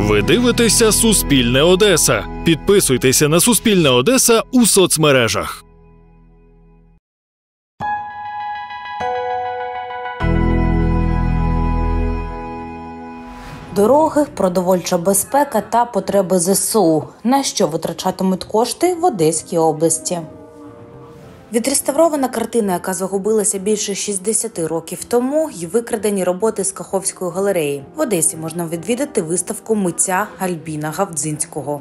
Ви дивитеся «Суспільне Одеса». Підписуйтеся на «Суспільне Одеса» у соцмережах. Дороги, продовольча безпека та потреби ЗСУ. На що витрачатимуть кошти в Одеській області? Відреставрована картина, яка загубилася більше 60 років тому, й викрадені роботи з Каховської галереї. В Одесі можна відвідати виставку митця Альбіна Гавдзинського.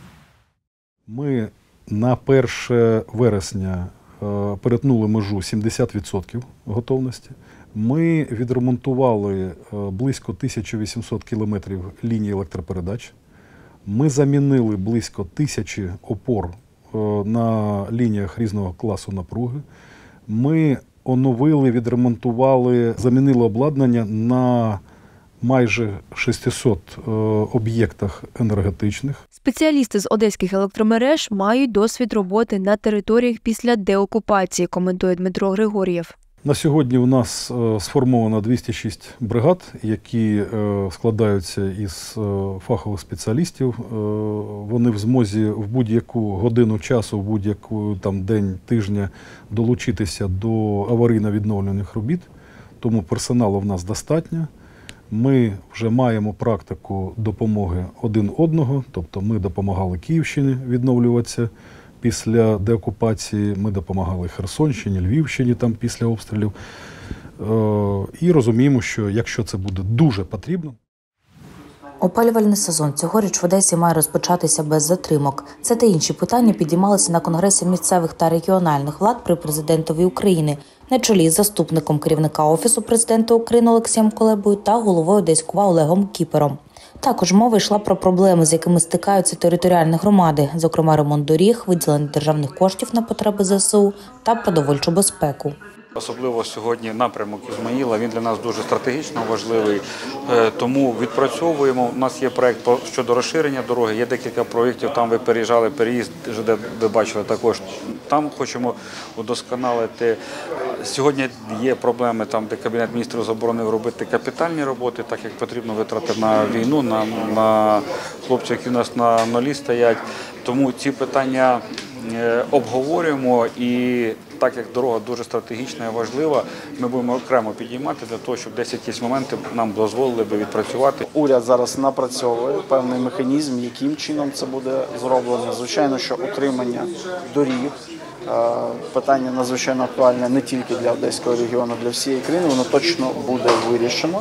Ми на 1 вересня перетнули межу 70% готовності. Ми відремонтували близько 1800 кілометрів лінії електропередач. Ми замінили близько 1000 опор на лініях різного класу напруги. Ми оновили, відремонтували, замінили обладнання на майже 600 об'єктах енергетичних. Спеціалісти з одеських електромереж мають досвід роботи на територіях після деокупації, коментує Дмитро Григор'єв. На сьогодні у нас сформовано 206 бригад, які складаються із фахових спеціалістів. Вони в змозі в будь-яку годину часу, в будь-яку день, тижня долучитися до аварійно-відновлювальних робіт. Тому персоналу в нас достатньо. Ми вже маємо практику допомоги один одного, тобто ми допомагали Київщині відновлюватися після деокупації, ми допомагали Херсонщині, Львівщині після обстрілів. І розуміємо, що якщо це буде дуже потрібно. Опалювальний сезон цьогоріч в Одесі має розпочатися без затримок. Це та інші питання підіймалися на Конгресі місцевих та регіональних влад при президентові України на чолі з заступником керівника Офісу президента України Олексієм Кулебою та головою Одеського Олегом Кіпером. Також мова йшла про проблеми, з якими стикаються територіальні громади, зокрема ремонт доріг, виділення державних коштів на потреби ЗСУ та продовольчу безпеку. Особливо сьогодні напрямок Ізмаїла, він для нас дуже стратегічно важливий, тому відпрацьовуємо. У нас є проєкт щодо розширення дороги, є декілька проєктів, там ви переїжджали, переїзд, ЖД ви бачили також. Там хочемо удосконалити. Сьогодні є проблеми, де Кабінет міністрів заборонив робити капітальні роботи, так як потрібно витрати на війну, на хлопців, які у нас на нулі стоять. Тому ці питання обговорюємо, і так як дорога дуже стратегічна і важлива, ми будемо окремо підіймати для того, щоб десь якісь моменти нам дозволили би відпрацювати. Уряд зараз напрацьовує певний механізм, яким чином це буде зроблено. Звичайно, що утримання доріг, питання надзвичайно актуальне не тільки для Одеського регіону, для всієї країни, воно точно буде вирішено.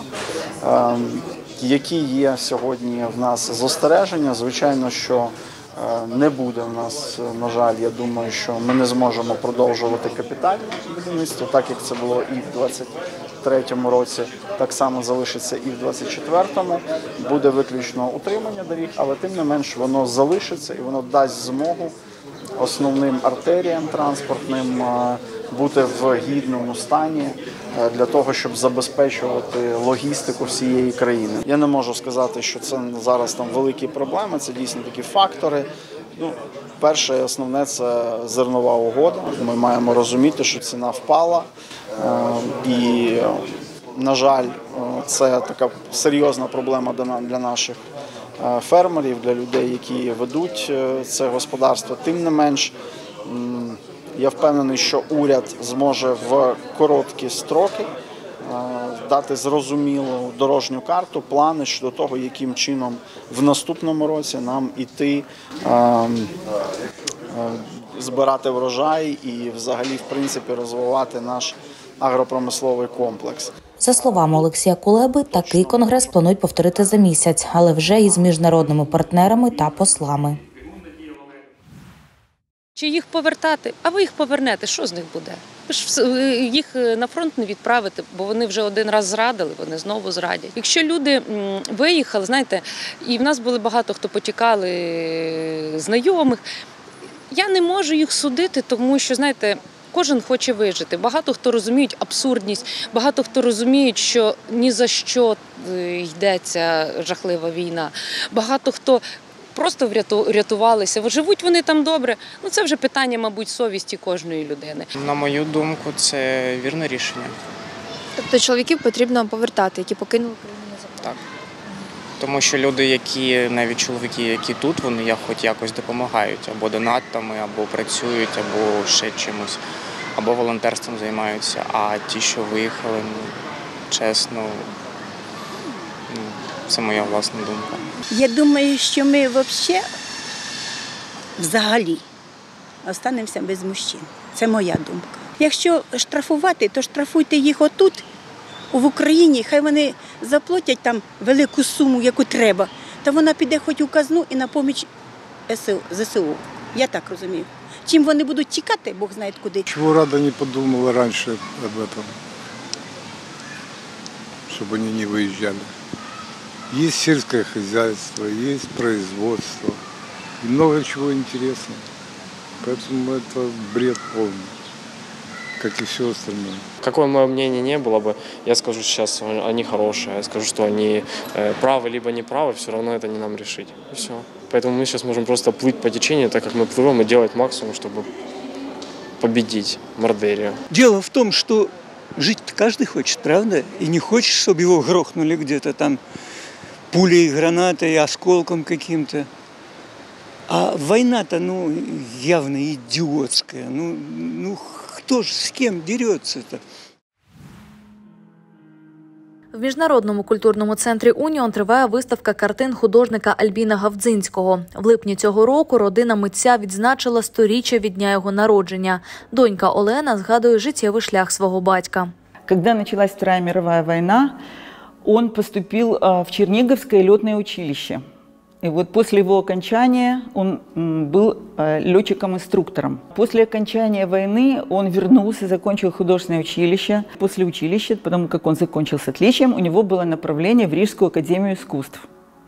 Які є сьогодні в нас застереження? Звичайно, що не буде в нас, на жаль, я думаю, що ми не зможемо продовжувати капітальне будівництво, так як це було і в 2023 році, так само залишиться і в 2024. Буде виключно утримання доріг, але тим не менш воно залишиться і воно дасть змогу основним артеріям транспортним бути в гідному стані для того, щоб забезпечувати логістику всієї країни. Я не можу сказати, що це зараз великі проблеми, це дійсно такі фактори. Перше і основне – це зернова угода. Ми маємо розуміти, що ціна впала і, на жаль, це така серйозна проблема для наших фермерів, для людей, які ведуть це господарство. Тим не менш, я впевнений, що уряд зможе в короткі строки дати зрозумілу дорожню карту, плани щодо того, яким чином в наступному році нам іти збирати врожай і взагалі, в принципі, розвивати наш агропромисловий комплекс. За словами Олексія Кулеби, такий конгрес планують повторити за місяць, але вже із міжнародними партнерами та послами. Чи їх повертати? А ви їх повернете, що з них буде? Ви ж їх на фронт не відправите, бо вони вже один раз зрадили, вони знову зрадять. Якщо люди виїхали, знаєте, і в нас були багато, хто потікали знайомих, я не можу їх судити, тому що, знаєте, кожен хоче вижити. Багато хто розуміють абсурдність, багато хто розуміють, що ні за що йдеться жахлива війна. Багато хто просто врятувалися. Живуть вони там добре. Це вже питання, мабуть, совісті кожної людини. На мою думку, це вірне рішення. Тобто чоловіків потрібно повертати, які покинули країну назавжди? Так. Тому що люди, навіть чоловіки, які тут, вони хоч якось допомагають. Або донатами, або працюють, або ще чимось, або волонтерством займаються. А ті, що виїхали, чесно, це моя власна думка. Я думаю, що ми взагалі останемося без мужчин. Це моя думка. Якщо штрафувати, то штрафуйте їх отут, в Україні, хай вони заплатять там велику суму, яку треба, та вона піде хоч у казну і на поміч ЗСУ. Я так розумію. Чим вони будуть тікати, Бог знає куди. Чего Рада не подумала раньше об этом, чтобы они не выезжали. Есть сельское хозяйство, есть производство и много чего интересного. Поэтому это бред полный, как и все остальное. Какое мое мнение не было бы, я скажу сейчас, они хорошие, я скажу, что они правы либо не правы, все равно это не нам решить. И все. Поэтому мы сейчас можем просто плыть по течению, так как мы плывем, и делать максимум, чтобы победить Мордерию. Дело в том, что жить каждый хочет, правда? И не хочет, чтобы его грохнули где-то там пулей, гранатой, осколком каким-то. А война-то, явно идиотская. Кто ж с кем дерется-то? В Міжнародному культурному центрі «Уніон» триває виставка картин художника Альбіна Гавдзинського. В липні цього року родина митця відзначила 100-річчя від дня його народження. Донька Олена згадує життєвий шлях свого батька. Когда началась Вторая мировая война, он поступил в Черниговское летное училище. И вот после его окончания он был летчиком-инструктором. После окончания войны он вернулся, закончил художественное училище. После училища, потому как он закончил с отличием, у него было направление в Рижскую академию искусств.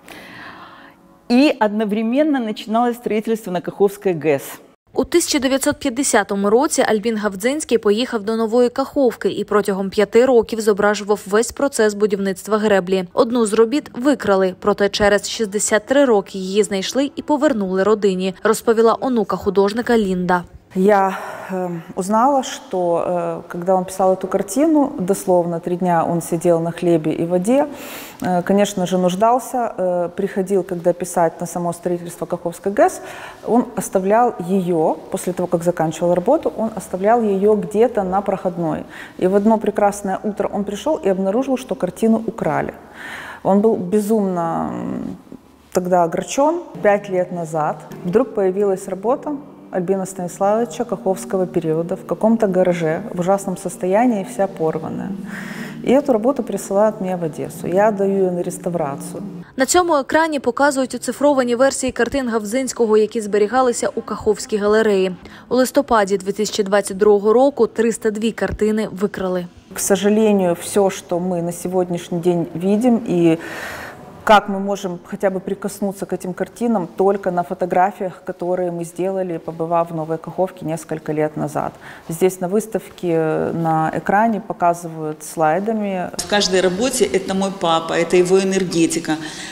И одновременно начиналось строительство на Каховской ГЭС. У 1950 році Альбін Гавдзинський поїхав до Нової Каховки і протягом 5 років зображував весь процес будівництва греблі. Одну з робіт викрали, проте через 63 роки її знайшли і повернули родині, розповіла онука художника Лінда. Я узнала, что когда он писал эту картину, дословно 3 дня он сидел на хлебе и воде, конечно же, нуждался, приходил, когда писать на само строительство Каховской ГЭС, он оставлял ее, после того, как заканчивал работу, он оставлял ее где-то на проходной. И в одно прекрасное утро он пришел и обнаружил, что картину украли. Он был безумно тогда огорчен. 5 лет назад вдруг появилась работа Альбина Станиславовича Каховского периода в каком-то гараже, в ужасном состоянии, вся порванная. І эту роботу присилають мені в Одесу. Я даю її на реставрацію. На цьому екрані показують оцифровані версії картин Гавдзинського, які зберігалися у Каховській галереї. У листопаді 2022 року 302 картини викрали. К сожалению, все, что мы на сегодняшний день видим, и как мы можем хотя бы прикоснуться к этим картинам только на фотографиях, которые мы сделали, побывав в Новой Каховке несколько лет назад. Здесь на выставке на экране показывают слайдами. В каждой работе это мой папа, это его энергетика.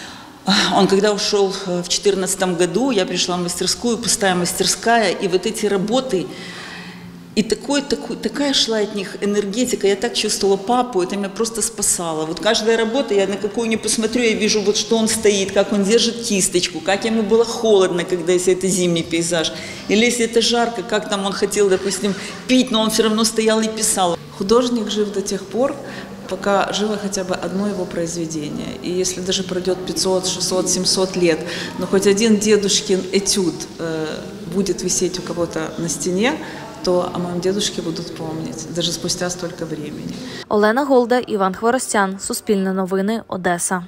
Он когда ушел в 2014 году, я пришла в мастерскую, пустая мастерская, и вот эти работы, и такая шла от них энергетика, я так чувствовала папу, это меня просто спасало. Вот каждая работа, я на какую ни посмотрю, я вижу, вот что он стоит, как он держит кисточку, как ему было холодно, когда если это зимний пейзаж, или если это жарко, как там он хотел, допустим, пить, но он все равно стоял и писал. Художник жив до тех пор, пока живо хотя бы одно его произведение. И если даже пройдет 500, 600, 700 лет, но хоть один дедушкин этюд будет висеть у кого-то на стене, то о моем дедушке будут помнить, даже спустя столько времени. Олена Голда, Іван Хворостян, Суспільне новини, Одеса.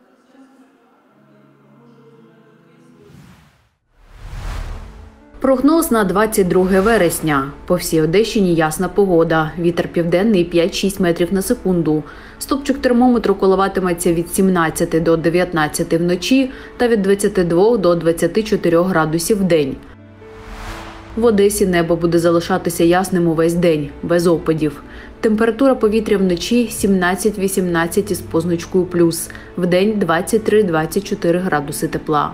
Прогноз на 22 вересня. По всій Одещині ясна погода. Вітер південний 5-6 метрів на секунду. Стопчик термометру коливатиметься від 17 до 19 вночі та від 22 до 24 градусів вдень. В Одесі небо буде залишатися ясним увесь день, без опадів. Температура повітря вночі 17-18 із позначкою плюс. Вдень 23-24 градуси тепла.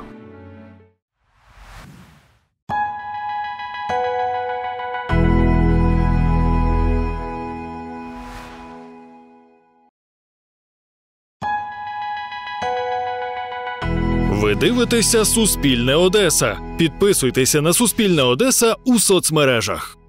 Ви дивитеся «Суспільне Одеса». Підписуйтеся на «Суспільне Одеса» у соцмережах.